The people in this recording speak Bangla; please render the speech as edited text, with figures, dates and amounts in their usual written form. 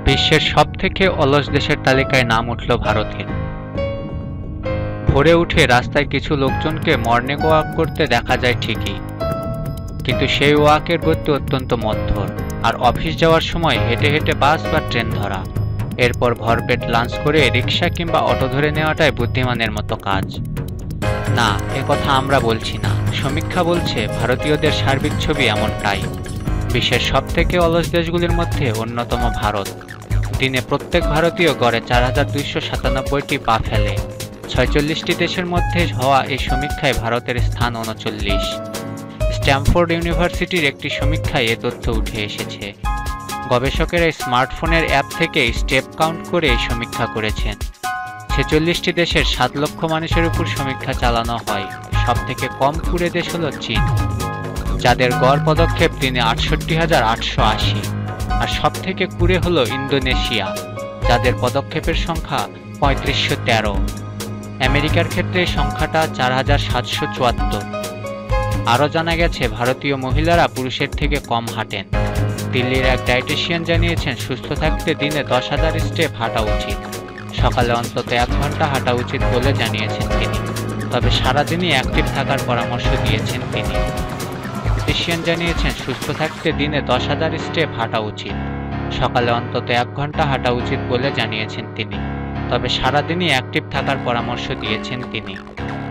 বিশ্বের সবথেকে অলস দেশের তালিকায় নাম উঠল ভারতের। ভোরে উঠে রাস্তায় কিছু লোকজনকে মর্নিং ওয়াক করতে দেখা যায় ঠিকই, কিন্তু সেই ওয়াকের গতি অত্যন্ত মন্থর, আর অফিস যাওয়ার সময় হেঁটে হেঁটে বাস বা ট্রেন ধরা, এরপর ভরপেট লাঞ্চ করে রিক্সা কিংবা অটো ধরে নেওয়াটাই বুদ্ধিমানের মতো কাজ। না, একথা আমরা বলছি না, সমীক্ষা বলছে ভারতীয়দের সার্বিক ছবি এমনটাই। বিশ্বের সবথেকে অলস দেশগুলির মধ্যে অন্যতম ভারত। দিনে প্রত্যেক ভারতীয় গড়ে 4297টি পা ফেলে। 46টি দেশের মধ্যে হওয়া এই সমীক্ষায় ভারতের স্থান 39। স্ট্যামফোর্ড ইউনিভার্সিটির একটি সমীক্ষায় এ তথ্য উঠে এসেছে। গবেষকেরা স্মার্টফোনের অ্যাপ থেকে স্টেপ কাউন্ট করে এই সমীক্ষা করেছেন। 46টি দেশের 7 লক্ষ মানুষের উপর সমীক্ষা চালানো হয়। সবথেকে কম কুড়ে দেশ হল চীন, যাদের গড় পদক্ষেপ দিনে 68,880, আর সবথেকে কুড়ে হল ইন্দোনেশিয়া, যাদের পদক্ষেপের সংখ্যা 3513। আমেরিকার ক্ষেত্রে এই সংখ্যাটা 4774। আরও জানা গেছে ভারতীয় মহিলারা পুরুষের থেকে কম হাঁটেন। দিল্লির এক ডায়েটিশিয়ান জানিয়েছেন সুস্থ থাকতে দিনে 10,000 স্টেপ হাঁটা উচিত। সকালে অন্তত 1 ঘন্টা হাঁটা উচিত বলে জানিয়েছেন তিনি, তবে সারাদিনই অ্যাক্টিভ থাকার পরামর্শ দিয়েছেন তিনি। ডায়েটিশিয়ান জানিয়েছেন সুস্থ থাকতে দিনে 10,000 স্টেপ হাঁটা উচিত। সকালে অন্তত 1 ঘন্টা হাঁটা উচিত বলে জানিয়েছেন তিনি, তবে সারাদিনই অ্যাক্টিভ থাকার পরামর্শ দিয়েছেন তিনি।